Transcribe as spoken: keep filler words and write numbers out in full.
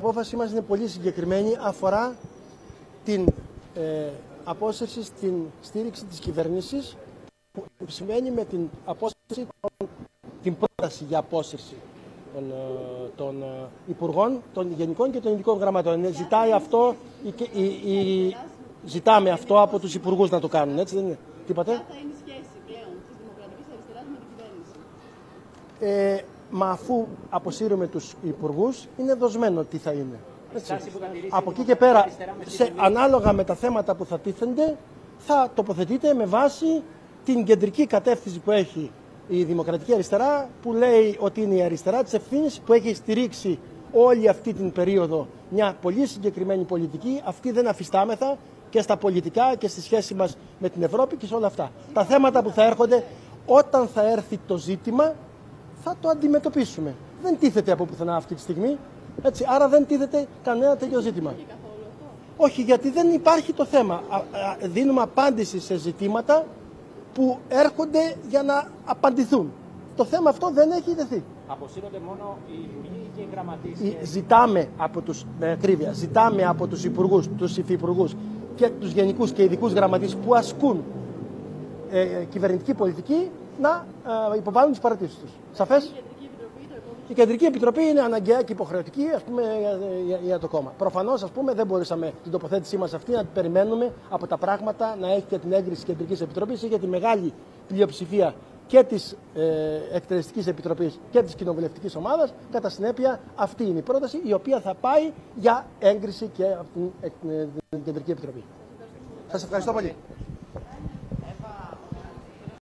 απόφαση μας είναι πολύ συγκεκριμένη, αφορά την ε, απόσυρση στην στήριξη της κυβέρνησης, που σημαίνει με την απόσυρση, των, την πρόταση για απόσυρση των, των υπουργών, των γενικών και των ειδικών γραμματών. Ζητάει αυτό, η, η, η, ζητάμε αυτό από τους υπουργούς να το κάνουν, έτσι δεν είναι? Τι είπατε? Ποια θα είναι η σχέση πλέον της Δημοκρατικής Αριστεράς με την κυβέρνηση? Ε, μα αφού αποσύρουμε τους υπουργούς, είναι δοσμένο τι θα είναι. Έτσι. Από εκεί και πέρα, σε, ανάλογα με τα θέματα που θα τίθενται, θα τοποθετείτε με βάση την κεντρική κατεύθυνση που έχει η Δημοκρατική Αριστερά, που λέει ότι είναι η αριστερά της ευθύνης, που έχει στηρίξει όλη αυτή την περίοδο μια πολύ συγκεκριμένη πολιτική. Αυτή δεν αφιστάμεθα και στα πολιτικά και στη σχέση μας με την Ευρώπη και σε όλα αυτά. Τα θέματα που θα έρχονται, όταν θα έρθει το ζήτημα, θα το αντιμετωπίσουμε. Δεν τίθεται από πουθενά αυτή τη στιγμή, έτσι, άρα δεν τίθεται κανένα τέτοιο ζήτημα. Όχι, γιατί δεν υπάρχει το θέμα. Α, α, δίνουμε απάντηση σε ζητήματα που έρχονται για να απαντηθούν. Το θέμα αυτό δεν έχει δεθεί. Αποσύρονται μόνο οι υπουργοί και οι γραμματείς. Ζητάμε από τους, με ακρίβεια, ζητάμε από τους υπουργούς, τους υφυπουργούς και τους γενικούς και ειδικούς γραμματείς που ασκούν ε, κυβερνητική πολιτική να ε, υποβάλουν τις παρατηρήσεις τους. Σαφές? Η Κεντρική Επιτροπή είναι αναγκαία και υποχρεωτική, ας πούμε, για, για, για το κόμμα. Προφανώς, ας πούμε, δεν μπορούσαμε την τοποθέτησή μας αυτή να την περιμένουμε από τα πράγματα να έχει και την έγκριση της Κεντρικής Επιτροπής. Είχε τη μεγάλη πλειοψηφία και της ε, Εκτελεστικής Επιτροπής και της Κοινοβουλευτικής Ομάδας. Κατά συνέπεια, αυτή είναι η πρόταση, η οποία θα πάει για έγκριση και από την, την Κεντρική Επιτροπή. Σας ευχαριστώ πολύ.